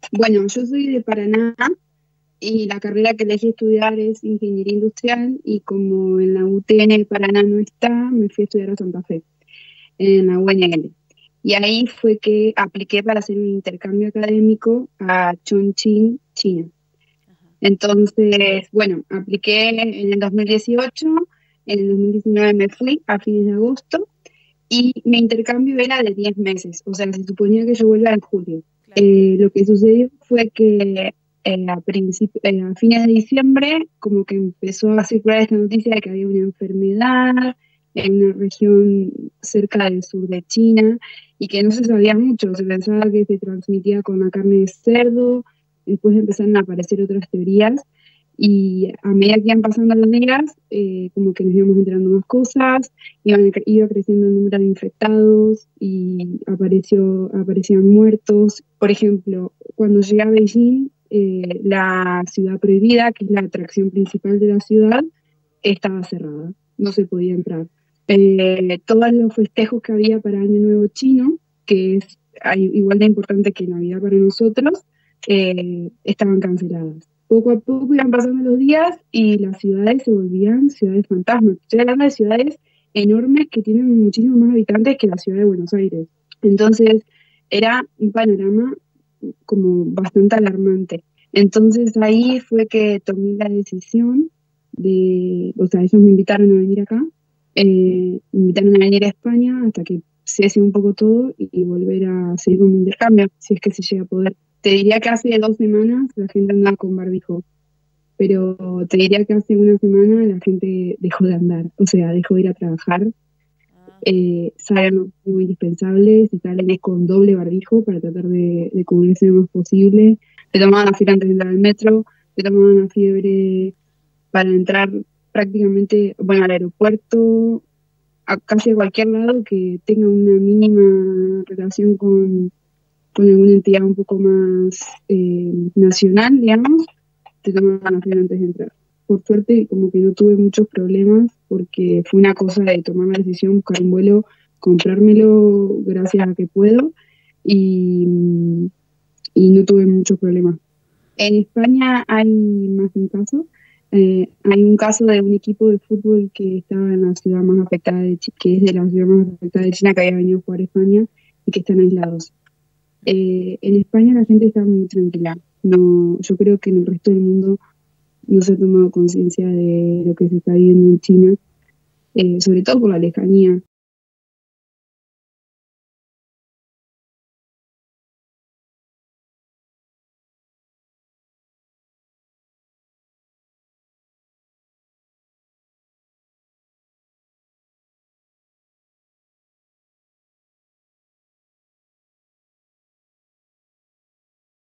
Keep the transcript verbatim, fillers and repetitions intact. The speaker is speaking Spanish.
Bueno, yo soy de Paraná y la carrera que elegí estudiar es Ingeniería Industrial y como en la U T N de Paraná no está, me fui a estudiar a Santa Fe, en la U N L. Y ahí fue que apliqué para hacer un intercambio académico a Chongqing, China. Entonces, bueno, apliqué en el dos mil dieciocho, en el dos mil diecinueve me fui a fines de agosto y mi intercambio era de diez meses, o sea, se suponía que yo vuelva en julio. Claro. Eh, lo que sucedió fue que eh, a, principi- eh, a fines de diciembre como que empezó a circular esta noticia de que había una enfermedad en una región cerca del sur de China y que no se sabía mucho, se pensaba que se transmitía con la carne de cerdo, después empezaron a aparecer otras teorías y a medida que iban pasando los días, eh, como que nos íbamos enterando más cosas, iban, iba creciendo el número de infectados y apareció, aparecían muertos. Por ejemplo, cuando llegué a Beijing, eh, la ciudad prohibida, que es la atracción principal de la ciudad, estaba cerrada, no se podía entrar. Eh, todos los festejos que había para Año Nuevo Chino, que es igual de importante que Navidad para nosotros, eh, estaban canceladas. Poco a poco iban pasando los días y las ciudades se volvían ciudades fantasmas. Estoy hablando de ciudades enormes que tienen muchísimos más habitantes que la ciudad de Buenos Aires. Entonces era un panorama como bastante alarmante. Entonces ahí fue que tomé la decisión de, o sea, ellos me invitaron a venir acá, eh, me invitaron a venir a España hasta que cese un poco todo y, y volver a seguir con mi intercambio, si es que se llega a poder. Te diría que hace dos semanas la gente andaba con barbijo, pero te diría que hace una semana la gente dejó de andar, o sea, dejó de ir a trabajar, Ah, eh, salen los muy indispensables y salen es con doble barbijo para tratar de, de cubrirse lo más posible. Te tomaban la fiebre antes de entrar al metro, te tomaban la fiebre para entrar prácticamente, bueno, al aeropuerto, a casi a cualquier lado que tenga una mínima relación con, con alguna entidad un poco más eh, nacional, digamos, te tomaban la fiebre antes de entrar. Por suerte, como que no tuve muchos problemas porque fue una cosa de tomar la decisión, buscar un vuelo, comprármelo gracias a que puedo y, y no tuve muchos problemas. En España hay más de un caso. Eh, hay un caso de un equipo de fútbol que estaba en la ciudad más afectada de China, que es de la ciudad más afectada de China, que había venido a jugar a España y que están aislados. Eh, en España la gente está muy tranquila. No, yo creo que en el resto del mundo no se ha tomado conciencia de lo que se está viviendo en China, eh, sobre todo por la lejanía.